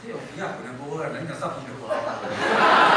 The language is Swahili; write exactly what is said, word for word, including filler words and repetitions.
这有不要，可能不会，人家上去就过来。